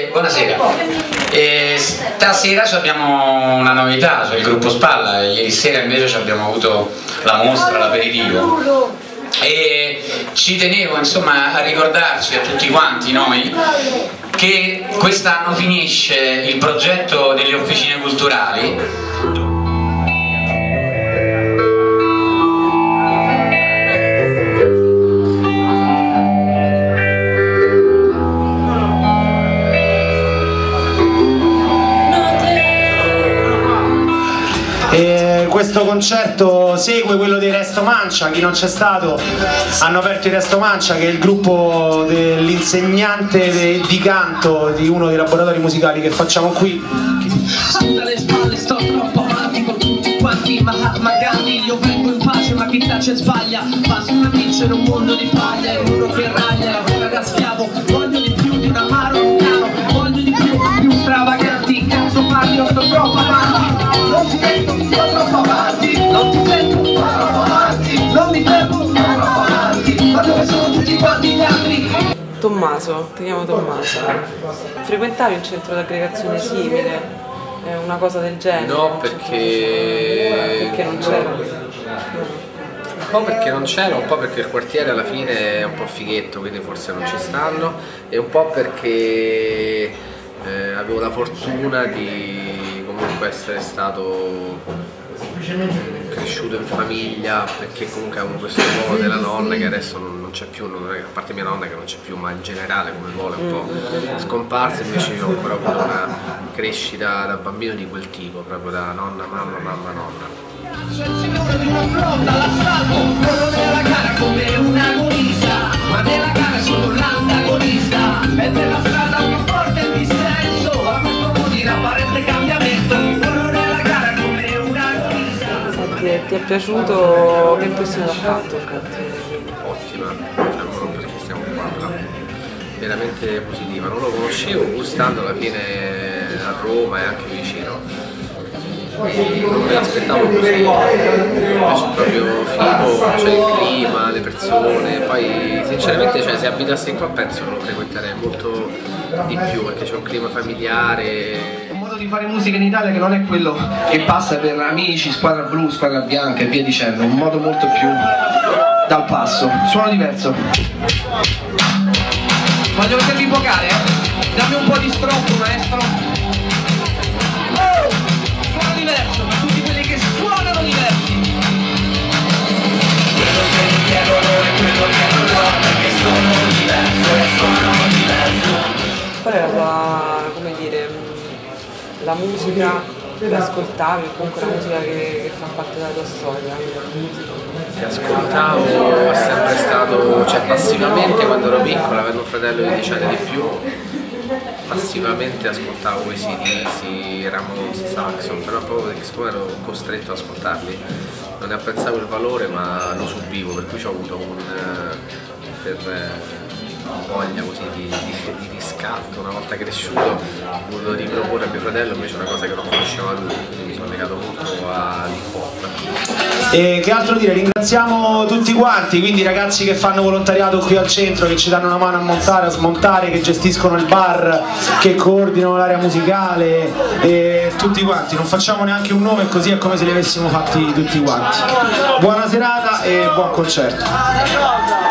buonasera. Stasera abbiamo una novità, cioè il gruppo Spalla. Ieri sera invece abbiamo avuto la mostra, l'aperitivo. E ci tenevo insomma a ricordarci a tutti quanti noi che quest'anno finisce il progetto delle officine culturali. Questo concerto segue quello dei Resto Mancia. Chi non c'è stato, hanno aperto il Resto Mancia, che è il gruppo dell'insegnante di canto di uno dei laboratori musicali che facciamo qui. Scusa le spalle, sto troppo avanti con tutti quanti, magari io vengo in pace ma chi tace sbaglia. Passo una bici in un mondo di paglia, il muro che raglia, lavora da schiavo. Voglio di più di un amaro lontano, voglio di più stravaganti. Cazzo parli, io sto troppo avanti. Non ti sento, sto troppo avanti. Non ti sento, sto troppo avanti. Non mi fermo, sto troppo avanti. Ma dove sono tutti quanti gli altri? Tommaso, ti chiamo Tommaso. Frequentavi un centro d'aggregazione simile? Una cosa del genere? No, perché non c'era. Un po' perché non c'era, un po' perché il quartiere alla fine è un po' fighetto, quindi forse non ci stanno, e un po' perché avevo la fortuna di comunque essere stato cresciuto in famiglia, perché comunque avevo questo ruolo della nonna che adesso non c'è più, a parte mia nonna che non c'è più, ma in generale come ruolo è un po' scomparsa. Invece io ho ancora avuto una crescita da bambino di quel tipo, proprio da nonna, mamma, mamma, nonna. C'è il signore di una fronda all'assalto, corro nella gara come un agonista, ma nella gara sono l'antagonista, e nella strada uno forte il dissenso, a questo vuol dire apparente cambiamento, corro nella gara come un agonista. Senti, ti è piaciuto? Che impressione ha fatto? Ottima, cioè, perché stiamo qua, però veramente positiva. Non lo conoscevo, gustando alla fine a Roma e anche vicino. E non me l'aspettavo così, invece è proprio figo, c'è il clima, le persone, poi sinceramente se abitassi qua penso che lo frequenterei molto di più, perché c'è un clima familiare. Un modo di fare musica in Italia che non è quello che passa per amici, squadra blu, squadra bianca e via dicendo, un modo molto più dal passo, suono diverso. Voglio vedervi vocare, dammi un po' di stroppo maestro. Diverso, ma tutti quelli che suonano diversi. Quello che mi chiedono è quello che non ho, perché sono diverso e sono diverso. Qual era come dire, la musica che ascoltavi, o comunque la musica che fa parte della tua storia? Che ascoltavo è sempre stato, cioè passivamente quando ero piccolo, avendo un fratello di 10 anni di più, passivamente ascoltavo quei CD, Ramones, Saxon, però proprio perché siccome ero costretto ad ascoltarli non ne apprezzavo il valore, ma lo subivo, per cui ho avuto voglia così di riscatto. Una volta cresciuto ho voluto riproporre a mio fratello invece una cosa che non conosceva lui, quindi mi sono legato molto all'hip hop. E che altro dire, ringraziamo tutti quanti, quindi i ragazzi che fanno volontariato qui al centro, che ci danno una mano a montare, a smontare, che gestiscono il bar, che coordinano l'area musicale, e tutti quanti, non facciamo neanche un nome, così è come se li avessimo fatti tutti quanti. Buona serata e buon concerto.